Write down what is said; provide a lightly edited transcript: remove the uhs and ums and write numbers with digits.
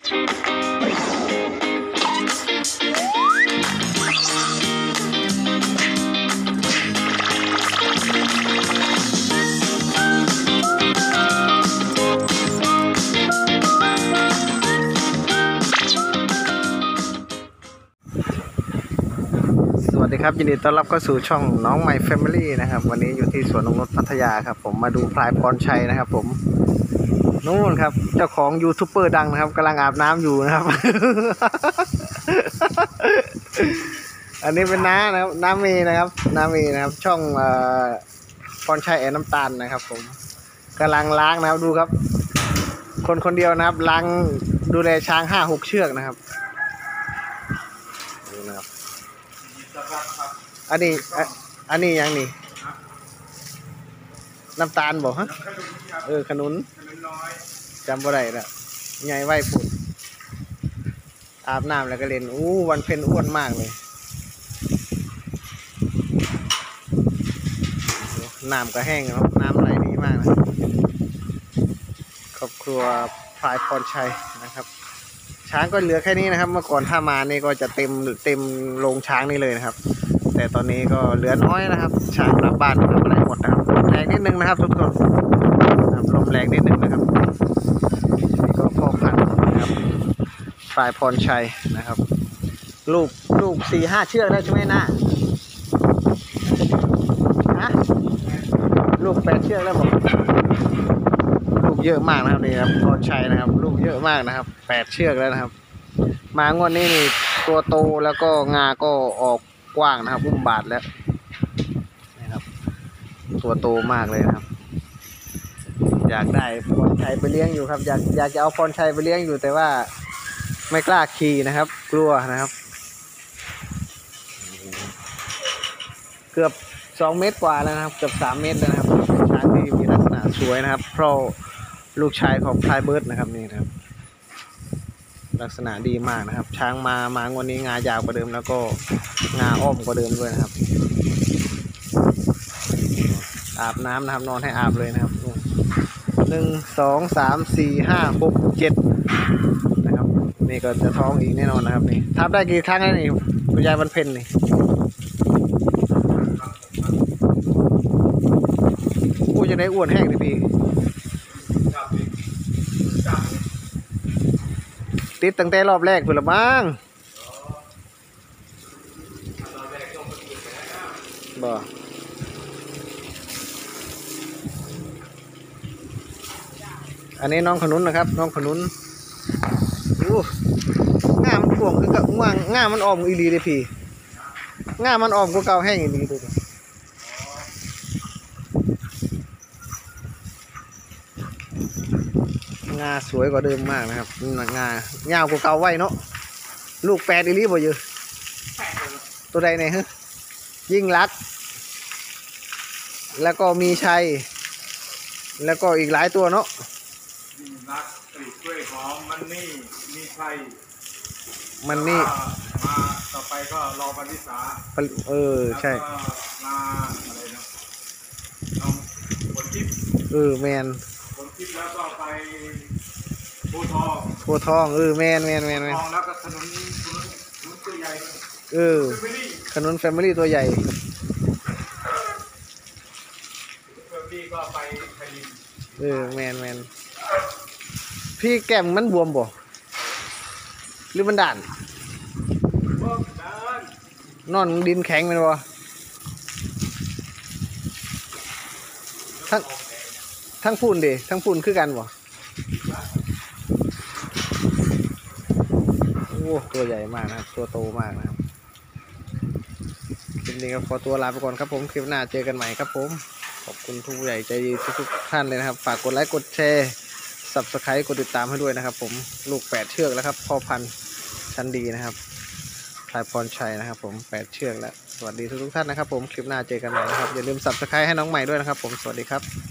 สวัสดีครับยินดีต้อนรับเข้าสู่ช่องน้องใหม่แฟมิลี่นะครับวันนี้อยู่ที่สวนนงนุชพัทยาครับผมมาดูพลายพรชัยนะครับผมนู่นครับเจ้าของยูทูบเบอร์ดังนะครับกำลังอาบน้ำอยู่นะครับ อันนี้เป็นน้านะครับน้าเมย์นะครับน้าเมย์นะครับช่องพรชัยแอนน้ำตาลนะครับผมกำลังล้างนะครับดูครับคนเดียวนะครับล้างดูแลช้าง5-6 เชือกนะครับดูนะครับอันนี้ยังนี่น้ำตาลบอกฮะขนุนจำบ่ได้ละใหญ่ไหวปุ่นอาบน้ำแล้วก็เล่นวันเพ็ญอ้วนมากเลยน้ำก็แห้งครับน้ำไหลดีมากนะครอบครัวพลายพรชัยนะครับช้างก็เหลือแค่นี้นะครับเมื่อก่อนถ้ามานี่ก็จะเต็มโรงช้างนี่เลยนะครับแต่ตอนนี้ก็เหลือน้อยนะครับช้างกลับบ้านทำอะไรหมดนะครับลมแรงนิดนึงนะครับทุกคนลมแรงนิดนึงนะครับนี่ก็พ่อพันธุ์นะครับพลายพรชัยนะครับลูก4-5 เชือกได้ใช่ไหมนะลูก8 เชือกแล้วบอกลูกเยอะมากนะครับนี่ครับพรชัยนะครับลูกเยอะมากนะครับ8 เชือกแล้วนะครับมางวดนี้นี่ตัวโตแล้วก็งาก็ออกกว้างนะครับอุ้มบาทแล้วนะครับตัวโตมากเลยนะครับอยากได้พรชัยไปเลี้ยงอยู่ครับอยากจะเอาพรชัยไปเลี้ยงอยู่แต่ว่าไม่กล้าขี่นะครับกลัวนะครับเกือบ2 เมตรกว่าแล้วนะครับเกือบ3 เมตรแล้วนะครับช้างที่มีลักษณะสวยนะครับเพราะลูกชายของพลายเบิร์ดนะครับนี่นะครับลักษณะดีมากนะครับช้างมางวดนี้งายาวกว่าเดิมแล้วก็งาอ้อมกว่าเดิมด้วยนะครับอาบน้ำนะครับนอนให้อาบเลยนะครับ1 2 3 4 5 6 7นะครับนี่ก็จะท้องอีกแน่นอนนะครับนี่ทับได้กี่ครั้งแล้วนี่คุณยายวันเพ็ญนี่จะได้อ้วนแห้งทีพี่ติดตั้งแต่รอบแรกเพื่อนละมั้งบ่อันนี้น้องขนุนนะครับน้องขนุนง่ามันพ่วงคือกับง่ามันออมอีลีเลยพี่ง่ามันออมก็เก่าแห้งอีลีเลยงาสวยกว่าเดิมมากนะครับงายาวกว่าเก่าไว้เนาะลูก8 อีลีบ่เยอะตัวใดเนี่ยฮะยิ่งรักแล้วก็มีชัยแล้วก็อีกหลายตัวเนาะยิ่งรักกลีบกล้วยหอมมันนี่มีชัยมันนี่มาต่อไปก็รอปริษาใช่มาอะไรนะน้องผลทิพย์แมนผลทิพย์แล้วก็ไปโพทองแมนทองแล้วก็ขนุนตัวใหญ่ขนุนแฟมิลี่ตัวใหญ่พี่ก็ไปไทยแมนพี่แก้มมันบวมบ่หรือมันด่านนอนดินแข็งมันบ่ทั้งพูนดิทั้งพูนคือกันบ่ตัวใหญ่มากนะครับตัวโตมากนะครับคลิปนี้ก็ขอตัวลาไปก่อนครับผมคลิปหน้าเจอกันใหม่ครับผมขอบคุณทุกใหญ่ใจดีทุกท่านเลยนะครับฝากกดไลค์กดแชร์ Subscribe กดติดตามให้ด้วยนะครับผมลูก8 เชือกแล้วครับพ่อพันธุ์ชั้นดีนะครับพลายพรชัยนะครับผม8 เชือกแล้วสวัสดีทุกท่านนะครับผมคลิปหน้าเจอกันใหม่นะครับอย่าลืม Subscribe ให้น้องใหม่ด้วยนะครับผมสวัสดีครับ